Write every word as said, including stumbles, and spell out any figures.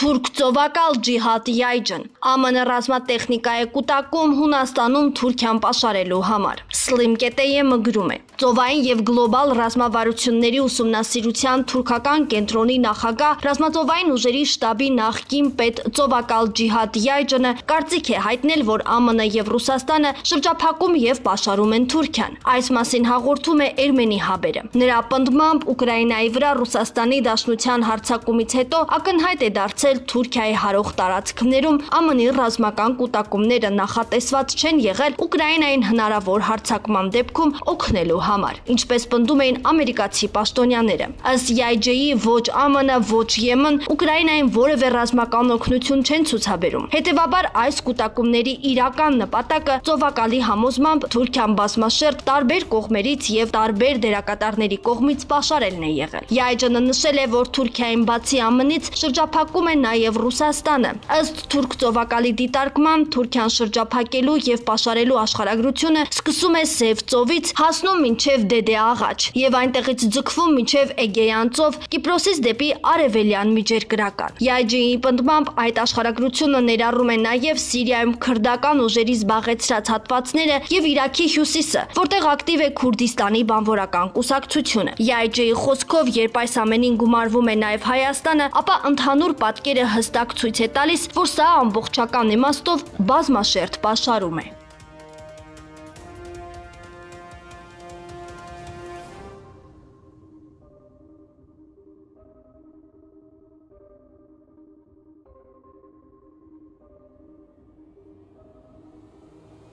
Թուրք ծովակալ ջիհադ Yaycın Ა Մ Ն ռազմատեխնիկա է կուտակում Հունաստանում Թուրքիան պաշարելու համար։ Slim կետեյը գրում է. Ծովային եւ գլոբալ ռազմավարությունների ուսումնասիրության թուրքական կենտրոնի նախագահ ռազմածովային ուժերի շտաբի նախկին պետ ծովակալ ջիհադ Yaycınը կարծիք է հայտնել, որ Ա Մ Ն եւ Ռուսաստանը շրջափակում եւ պաշարում են Թուրքիան։ Այս մասին հաղորդում է Ermeni Haber-ը։ Նրա պնդմամբ Ուկրաինայի վրա Ռուսաստանի Դաշնության հարձակումից հետո ակնհայտ է դարձել Թուրքիայի հարող տարածքներում Ա Մ Ն-ի ռազմական կուտակումները նախատեսված չեն եղել Ուկրաինային հնարավոր հարձակման դեպքում օգնելու համար, ինչպես պնդում էին ամերիկացի պաշտոնյաները։ Ըստ Yaycı-ի ոչ Ա Մ Ն, ոչ Եմեն Ուկրաինային որևէ ռազմական օգնություն չեն ցուցաբերում։ Հետևաբար այս կուտակումների իրական նպատակը ծովակալի համոզմամբ Թուրքիան բազմաշերտ տարբեր կողմերից եւ տարբեր դերակատարների կողմից պաշարելն է եղել։ Yaycı-ը նշել է, որ Թուրքիային բացի Ա Մ Ն-ից շրջափակում է նաեւ Ռուսաստանը։ Ըստ թուրք ծովակալի դիտարկման Թուրքիան շրջափակելու եւ պաշարելու աշխարհագրությունը սկսում է Սև ծովից, հասնում մինչեւ Դեդե աղաչ եւ այնտեղից ձգվում մինչեւ Էգեյան ծով, Կիպրոսից դեպի արևելյան միջերկրական։ Yaycı-ի պնդմամբ այդ աշխարհագրությունը ներառում է նաեւ Սիրիայում քրդական ուժերի զբաղեցրած հատվածները եւ Իրաքի հյուսիսը, որտեղ ակտիվ է Քուրդիստանի բանվորական կուսակցությունը։ Yaycı-ի խոսքով, երբ այս ամենին գումարվում է նաեւ Հայաստանը, ապա ընդհանուր պատկերը հստակ ցույց է տալիս, որ սա ամբողջական իմաստով բազմաշերտ պաշարում է։